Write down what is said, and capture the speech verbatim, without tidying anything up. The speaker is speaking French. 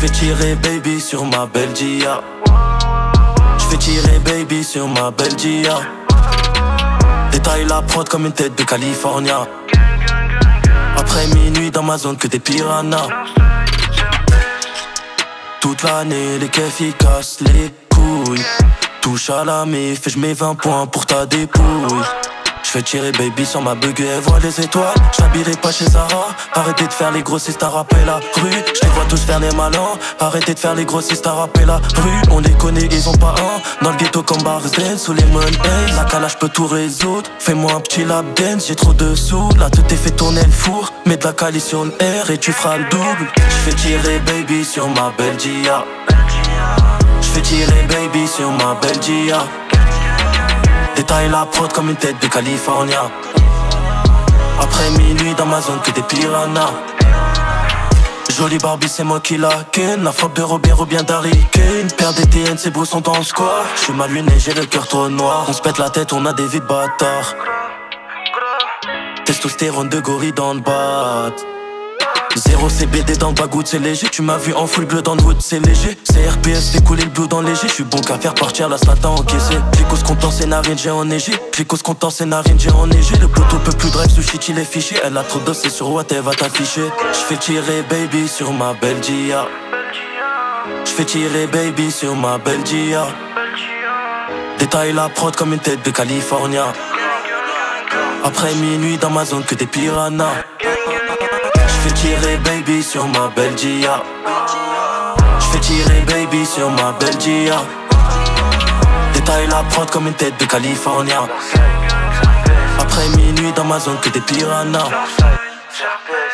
J'fais tirer baby sur ma belle Gia. J'fais tirer baby sur ma belle Gia. Détaille la prod comme une tête de California. Après minuit dans ma zone que des piranhas. Toute l'année les keufs cassent les couilles. Touche à la mif et j'mets vingt points pour ta dépouille. J'fais tirer baby sur ma bug et elle voit les étoiles. J'habillerai pas chez Zara. Arrêtez de faire les grossistes, t'as rappelé la rue. J'les vois tous faire les malins. Arrêtez de faire les grossistes, t'as rappelé la rue. On les connaît, ils ont pas un. Dans le ghetto comme Barsdale, sous les money. La calage peut tout résoudre. Fais-moi un petit lap dance, j'ai trop de sous. Là tout est fait tourner le four. Mets de la cali sur le air et tu feras le double. J'fais tirer baby sur ma belle Gia. J'fais tirer baby sur ma belle Gia. Détaille la prod comme une tête de California. Après minuit dans ma zone que des piranhas. Jolie Barbie c'est moi qui la ken. La frappe de Robin, Robin d'Harry Kane. Père des T N, ses beaux sont dans le square. J'suis mal luné, j'ai le cœur trop noir. On se pète la tête, on a des vies de bâtards. Testostérone de gorille dans le bat. Zéro C B D dans le bagout, c'est léger. Tu m'as vu en full bleu dans le wood, c'est léger. C R P S fait couler le bleu dans léger. J'suis bon qu'à faire partir la slata encaissée. J'écoute content, c'est narine, j'ai enneigé. J'écoute content, c'est narine, j'ai enneigé. Le poteau peut plus drive, sous shit, il est fiché. Elle a trop d'os, c'est sur what elle va t'afficher. J'fais tirer baby sur ma belle Gia. J'fais tirer baby sur ma belle Gia. Détaille la prod comme une tête de California. Après minuit dans ma zone que des piranhas. J'fais tirer baby sur ma belle Gia. J'fais tirer baby sur ma belle Gia. Détaille la prod comme une tête de California. Après minuit dans ma zone que des piranhas.